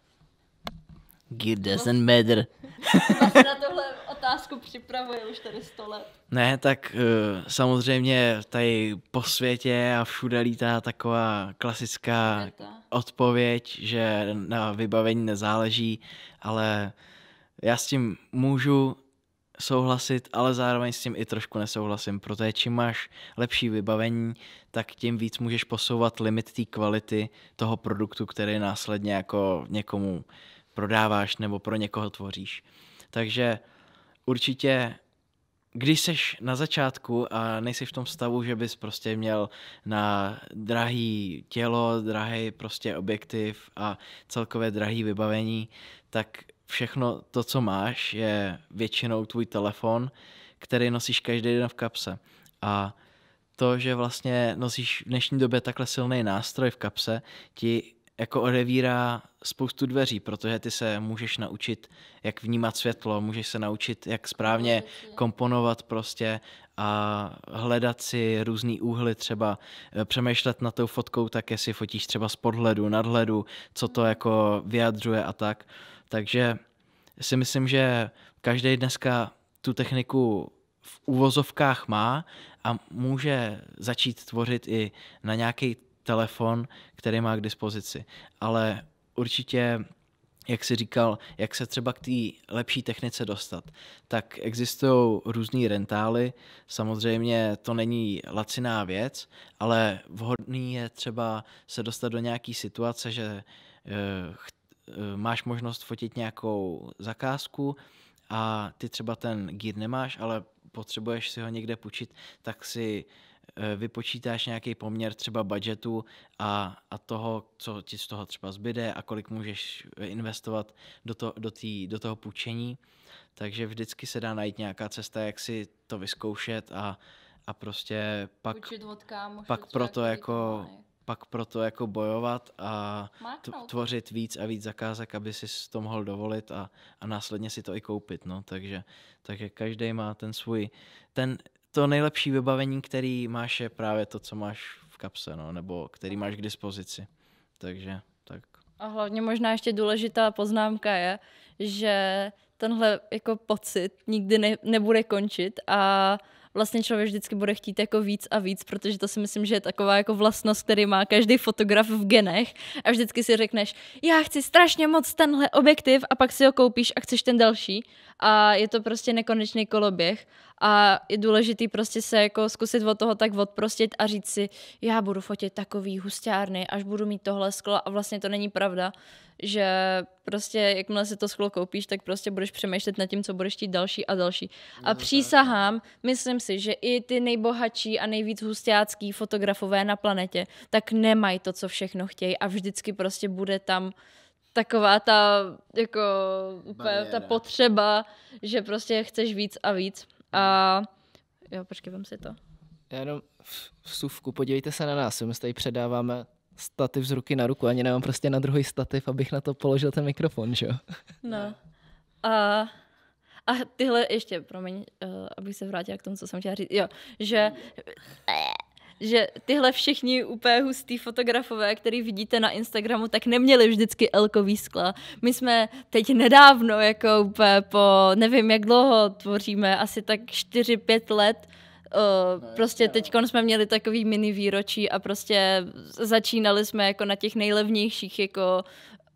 Gear doesn't matter. Na tohle otázku připravuje už tady 100 let. Ne, tak samozřejmě tady po světě a všude lítá taková klasická odpověď, že na vybavení nezáleží, ale já s tím můžu souhlasit, ale zároveň s tím i trošku nesouhlasím, protože čím máš lepší vybavení, tak tím víc můžeš posouvat limit té kvality toho produktu, který následně jako někomu prodáváš nebo pro někoho tvoříš. Takže určitě, když seš na začátku a nejsi v tom stavu, že bys prostě měl na drahý tělo, drahý prostě objektiv a celkově drahý vybavení, tak všechno to, co máš, je většinou tvůj telefon, který nosíš každý den v kapse. A to, že vlastně nosíš v dnešní době takhle silný nástroj v kapse, ti jako odevírá spoustu dveří, protože ty se můžeš naučit, jak vnímat světlo, můžeš se naučit, jak správně komponovat prostě a hledat si různý úhly, třeba přemýšlet nad tou fotkou tak, jestli fotíš třeba z podhledu, nadhledu, co to jako vyjadřuje a tak. Takže si myslím, že každý dneska tu techniku v uvozovkách má a může začít tvořit i na nějaký telefon, který má k dispozici. Ale určitě, jak jsi říkal, jak se třeba k té lepší technice dostat, tak existují různý rentály, samozřejmě to není laciná věc, ale vhodný je třeba se dostat do nějaký situace, že máš možnost fotit nějakou zakázku a ty třeba ten gear nemáš, ale potřebuješ si ho někde půjčit, tak si vypočítáš nějaký poměr třeba budgetu a toho, co ti z toho třeba zbyde a kolik můžeš investovat do toho půjčení. Takže vždycky se dá najít nějaká cesta, jak si to vyzkoušet a prostě pak proto jako bojovat a tvořit víc a víc zakázek, aby si to mohl dovolit a následně si to i koupit. No. Takže každý má ten svůj... To nejlepší vybavení, který máš, je právě to, co máš v kapse, no, nebo který máš k dispozici. Takže tak. A hlavně možná ještě důležitá poznámka je, že tenhle jako pocit nikdy nebude končit a vlastně člověk vždycky bude chtít jako víc a víc, protože to si myslím, že je taková jako vlastnost, který má každý fotograf v genech a vždycky si řekneš, já chci strašně moc tenhle objektiv a pak si ho koupíš a chceš ten další a je to prostě nekonečný koloběh a je důležitý prostě se jako zkusit od toho tak odprostit a říct si, já budu fotit takový husťárny, až budu mít tohle sklo a vlastně to není pravda, že prostě jakmile si to sklo koupíš, tak prostě budeš přemýšlet nad tím, co budeš chtít další a další. A přísahám, myslím si, že i ty nejbohatší a nejvíc husťácký fotografové na planetě, tak nemají to, co všechno chtějí a vždycky prostě bude tam taková ta jako ta potřeba, že prostě chceš víc a víc. A jo, počkej, vem si to. Já jenom vsuvku, podívejte se na nás, my tady předáváme stativ z ruky na ruku, ani nemám prostě na druhý stativ, abych na to položil ten mikrofon, že jo? No. A tyhle ještě, promiň, abych se vrátila k tomu, co jsem chtěla říct, jo, že tyhle všichni úplně hustý fotografové, který vidíte na Instagramu, tak neměli vždycky elkový skla. My jsme teď nedávno, jako úplně po nevím jak dlouho tvoříme, asi tak 4-5 let, prostě teď jsme měli takový mini výročí a prostě začínali jsme jako na těch nejlevnějších jako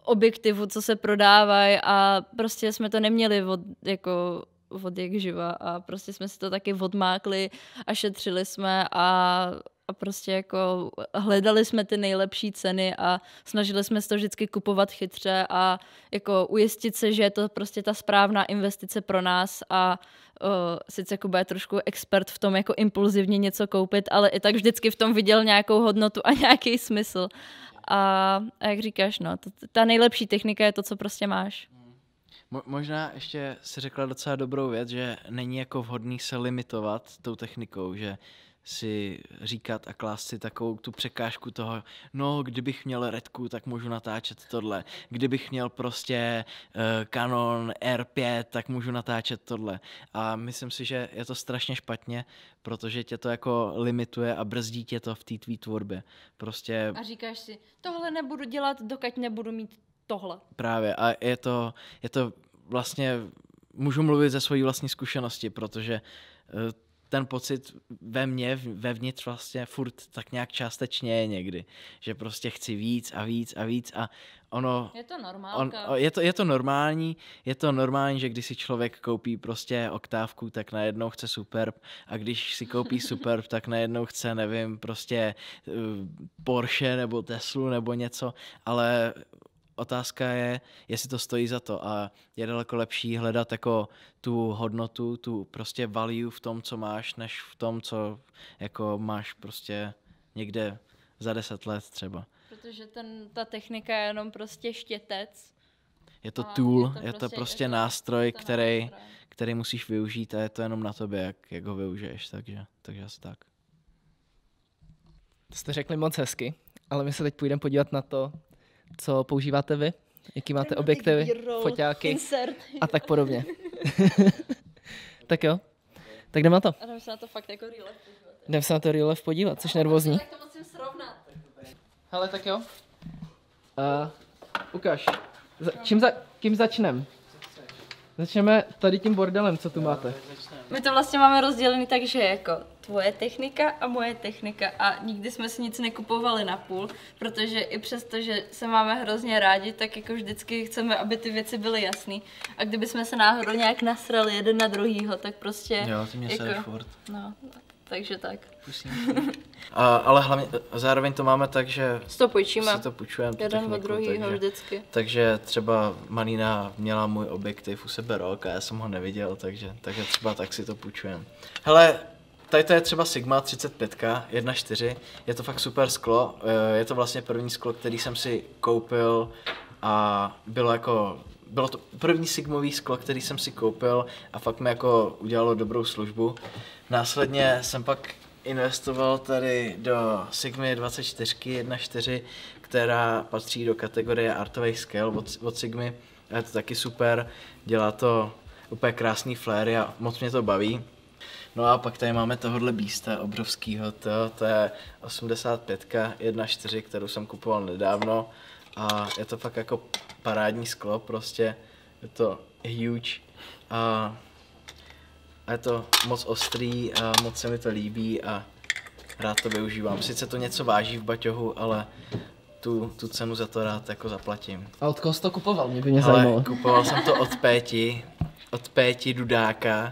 objektivů, co se prodávají a prostě jsme to neměli od jak živa a prostě jsme si to taky odmákli a šetřili jsme a prostě jako hledali jsme ty nejlepší ceny a snažili jsme se to vždycky kupovat chytře a jako ujistit se, že je to prostě ta správná investice pro nás a sice Kuba je trošku expert v tom jako impulzivně něco koupit, ale i tak vždycky v tom viděl nějakou hodnotu a nějaký smysl. A jak říkáš, no, ta nejlepší technika je to, co prostě máš. Možná ještě si řekla docela dobrou věc, že není jako vhodný se limitovat tou technikou, že si říkat a klást si takovou tu překážku toho, no, kdybych měl Redku, tak můžu natáčet tohle. Kdybych měl prostě Canon R5, tak můžu natáčet tohle. A myslím si, že je to strašně špatně, protože tě to jako limituje a brzdí tě to v té tvý tvorbě. Prostě... A říkáš si, tohle nebudu dělat, dokud nebudu mít tohle. Právě a je to vlastně, můžu mluvit ze své vlastní zkušenosti, protože ten pocit ve mně, vevnitř vlastně furt tak nějak částečně je někdy, že prostě chci víc a víc a víc a ono... Je to normálka. Je to normální, že když si člověk koupí prostě oktávku, tak najednou chce Superb a když si koupí Superb, tak najednou chce, nevím, prostě Porsche nebo Teslu nebo něco, ale otázka je, jestli to stojí za to a je daleko lepší hledat jako tu hodnotu, tu prostě value v tom, co máš, než v tom, co jako máš prostě někde za 10 let třeba. Protože ta technika je jenom prostě štětec. Je to tool, je to prostě nástroj, který musíš využít a je to jenom na tobě, jak ho využiješ, takže asi tak. To jste řekli moc hezky, ale my se teď půjdeme podívat na to, co používáte vy, jaký máte objektivy, foťáky a tak podobně. Tak jo, tak jdeme na to. A jdeme se na to fakt jako real life podívat. Jdeme se na to real life podívat, jsi nervózní? Tak to musím srovnat. Hele, tak jo. Ukaž, kým začneme? Začneme tady tím bordelem, co tu máte. My to vlastně máme rozdělený tak, že jako tvoje technika a moje technika a nikdy jsme si nic nekupovali na půl, protože i přesto, že se máme hrozně rádi, tak jako vždycky chceme, aby ty věci byly jasný. A kdyby jsme se náhodou nějak nasrali jeden na druhýho, tak prostě... Jo, ty mě jako, sereš furt. No, takže tak. Ale hlavně zároveň to máme tak, že si to půjčíme. Jeden od druhýho vždycky. Takže třeba Malína měla můj objektiv u sebe rok a já jsem ho neviděl, takže třeba tak si to půjčujeme. Hele, tady to je třeba Sigma 35 1.4, je to fakt super sklo, je to vlastně první sklo, který jsem si koupil a bylo to první sigmový sklo, který jsem si koupil a fakt mi jako udělalo dobrou službu. Následně jsem pak investoval tady do Sigmy 24 1.4, která patří do kategorie Artových scale od Sigmy. Je to taky super, dělá to úplně krásný fléry a moc mě to baví. No a pak tady máme tohohle beasta obrovskýho, to je 85 1.4, kterou jsem kupoval nedávno a je to fakt jako parádní sklo, prostě je to huge a je to moc ostrý a moc se mi to líbí a rád to využívám. Sice to něco váží v baťohu, ale tu cenu za to rád jako zaplatím. A od koho jsi to kupoval? Mě by mě zajímalo. Kupoval jsem to od Péti Dudáka,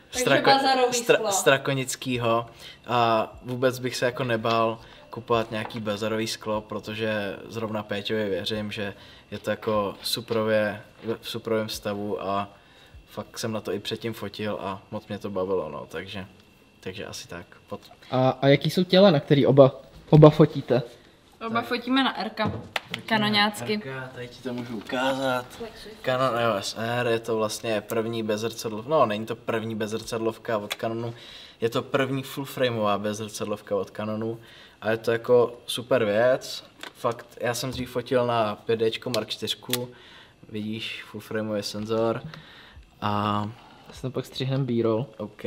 Strakonickýho a vůbec bych se jako nebál kupovat nějaký bazarový sklo, protože zrovna Péťovi věřím, že je to jako v suprovém stavu a fakt jsem na to i předtím fotil a moc mě to bavilo, no, takže asi tak. A jaký jsou těla, na který oba fotíte? Oba fotíme na R-ka, kanoňácky. Tady ti to můžu ukázat. Canon EOS R, je to vlastně první bezrcadlovka, no není to první bezrcadlovka od Canonu, je to první full frameová bezrcadlovka od Canonu a je to jako super věc. Fakt, já jsem dřív fotil na 5D Mark IV, vidíš, full frameový senzor a... Já jsem pak střihnem B-roll. OK.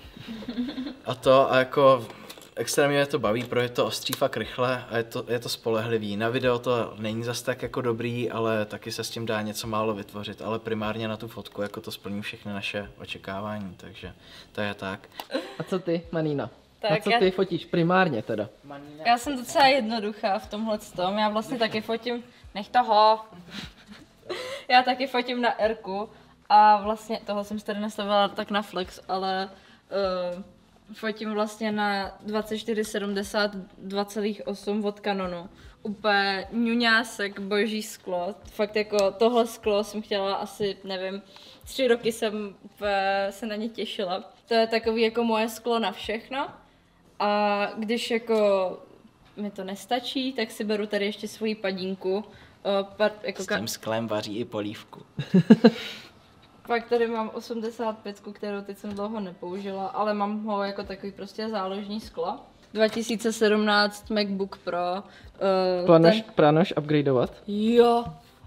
A jako extrémně mě to baví, protože je to ostří fakt rychle a je to spolehlivý. Na video to není zas tak jako dobrý, ale taky se s tím dá něco málo vytvořit, ale primárně na tu fotku jako to splní všechny naše očekávání, takže to je tak. A co ty, Manína? Na co ty fotíš primárně teda? Já jsem docela jednoduchá v tomhle tom. Já vlastně taky fotím, nech toho. Já taky fotím na Rku a vlastně, toho jsem si tady nastavila tak na flex, ale fotím vlastně na 2470 2,8 od Canonu. Úplně ňuňásek, boží sklo. Fakt jako tohle sklo jsem chtěla asi, nevím, 3 roky jsem se na ně těšila. To je takový jako moje sklo na všechno. A když jako mi to nestačí, tak si beru tady ještě svoji padínku. S tím sklem vaří i polívku. Pak tady mám 85, kterou teď jsem dlouho nepoužila, ale mám ho jako takový prostě záložní sklo. 2017 MacBook Pro. Plánuješ upgradeovat? Jo,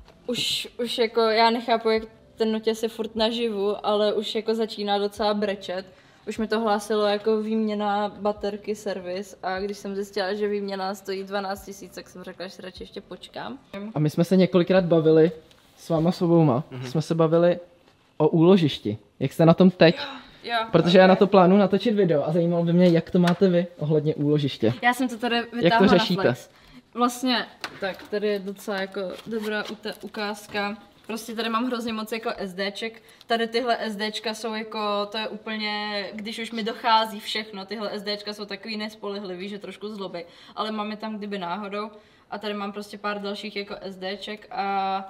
už jako já nechápu, jak ten notěz je furt naživu, ale už jako začíná docela brečet. Už mi to hlásilo jako výměna baterky, servis a když jsem zjistila, že výměna stojí 12 000, tak jsem řekla, že si radši ještě počkám. A my jsme se několikrát bavili s váma sobouma, jsme se bavili o úložišti. Jak jste na tom teď? Jo, protože já na to plánuji natočit video a zajímalo by mě, jak to máte vy ohledně úložiště. Já jsem to tady vytáhla jak to řešíte? Na flex. Vlastně, tak tady je docela jako dobrá ukázka. Prostě tady mám hrozně moc jako SDček. Tady tyhle SDčka jsou jako, to je úplně, když už mi dochází všechno, tyhle SDčka jsou takový nespolehlivý, že trošku zlobí. Ale mám je tam kdyby náhodou. A tady mám prostě pár dalších jako SDček a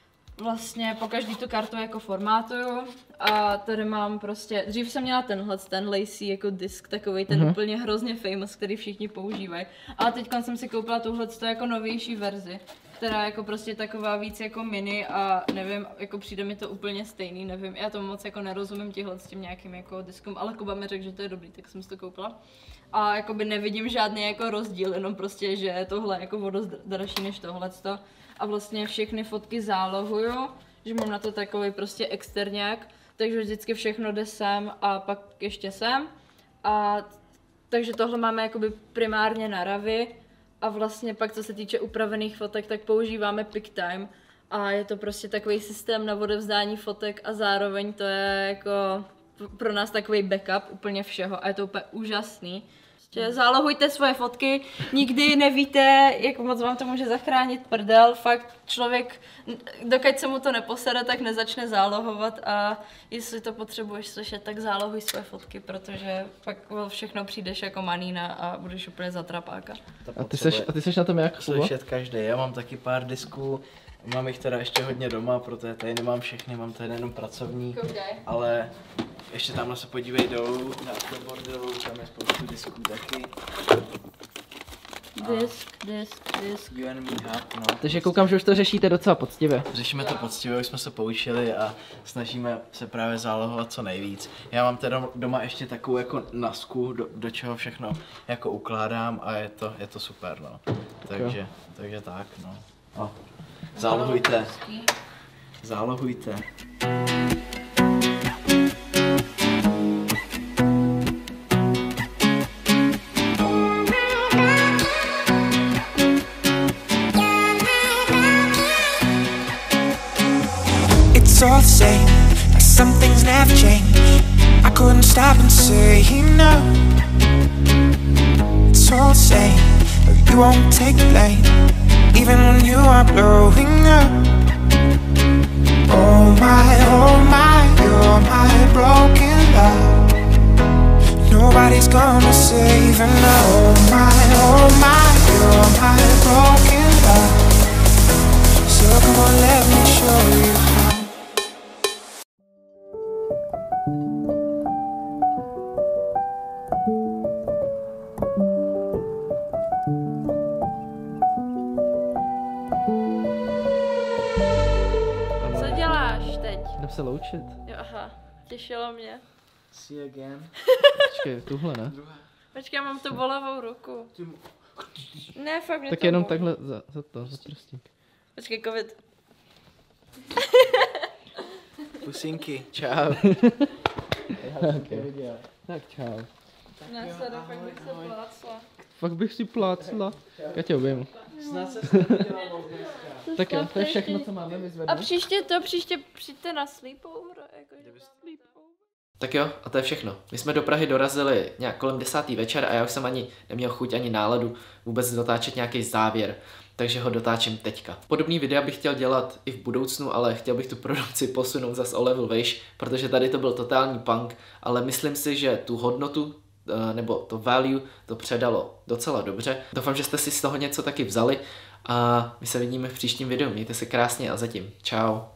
vlastně po každý tu kartu jako formátuju. A tady mám prostě, dřív jsem měla ten lacy jako disk, takový ten úplně hrozně famous, který všichni používají. Ale teď jsem si koupila touhleto jako novější verzi, která jako prostě taková víc jako mini a nevím, jako přijde mi to úplně stejný, nevím, já to moc jako nerozumím těhle s tím nějakým jako diskům, ale Kuba mi řekl, že to je dobrý, tak jsem si to koupila. A jakoby nevidím žádný jako rozdíl, jenom prostě, že tohle jako o dost dražší než tohleto. A vlastně všechny fotky zálohuju, že mám na to takový prostě exterňák, takže vždycky všechno jde sem a pak ještě sem. A takže tohle máme jakoby primárně na Ravi. A vlastně pak, co se týče upravených fotek, tak používáme PicTime. A je to prostě takový systém na odevzdání fotek a zároveň to je jako pro nás takový backup úplně všeho a je to úplně úžasný. Zálohujte svoje fotky, nikdy nevíte, jak moc vám to může zachránit prdel. Fakt člověk, dokud se mu to neposede, tak nezačne zálohovat a jestli to potřebuješ slyšet, tak zálohuj svoje fotky, protože pak všechno přijdeš jako manína a budeš úplně zatrapáka. A ty seš na tom jak? Slyšet každý, já mám taky pár disků, mám jich teda ještě hodně doma, protože tady nemám všechny, mám tady jenom pracovní, ale ještě tamhle se podívej dolů na to bordelu, tam je spoustu disků taky. Disk. UNME Hub, no. Takže koukám, že už to řešíte docela poctivě. Řešíme to poctivě, už jsme se poučili a snažíme se právě zálohovat co nejvíc. Já mám teda doma ještě takovou jako nasku, do čeho všechno jako ukládám a je to super, no. Takže tak, no. A zálohujte. Zálohujte. All the same, like some things never change. I couldn't stop and say no. It's all the same, but you won't take the blame, even when you are blowing up. Oh my, you're my broken love. Nobody's gonna save her now. Oh my, you're my broken love. So come on, let me show you how. Jdem se loučit. Jo, aha, těšilo mě. See you again. Počkej, tuhle ne? Počkej, já mám tu bolavou ruku. Ne, fakt mě tak to jenom bolí. takhle za prstík. Počkej, covid. Pusinky, čau. Okay. Tak čau. Ne, sorry, fakt bych se plácla. Fakt bych si plácla. Já tě obejmu. Snad se dělalo dneska. Tak jo, to je všechno, co máme vyzvednout. A příště přijďte na sleepover, jakože sleepover. Tak jo, a to je všechno. My jsme do Prahy dorazili nějak kolem 10. večer a já už jsem ani neměl chuť ani náladu vůbec dotáčet nějaký závěr, takže ho dotáčím teďka. Podobný videa bych chtěl dělat i v budoucnu, ale chtěl bych tu produkci posunout zas o level vejš, protože tady to byl totální punk, ale myslím si, že tu hodnotu nebo to value to předalo docela dobře. Doufám, že jste si z toho něco taky vzali a my se vidíme v příštím videu. Mějte se krásně a zatím. Čau.